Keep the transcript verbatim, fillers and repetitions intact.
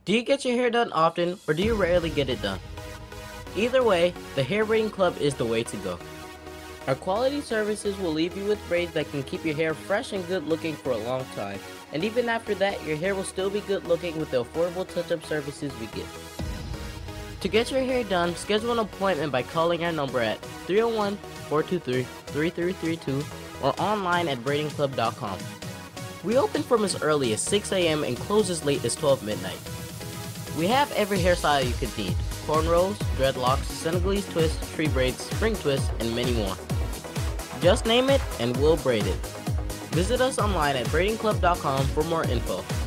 Do you get your hair done often or do you rarely get it done? Either way, the Hair Braiding Club is the way to go. Our quality services will leave you with braids that can keep your hair fresh and good looking for a long time. And even after that, your hair will still be good looking with the affordable touch-up services we give. To get your hair done, schedule an appointment by calling our number at three oh one, four two three, three three three two or online at braiding club dot com. We open from as early as six A M and close as late as twelve midnight. We have every hairstyle you could need: cornrows, dreadlocks, Senegalese twists, tree braids, spring twists, and many more. Just name it and we'll braid it. Visit us online at braiding club dot com for more info.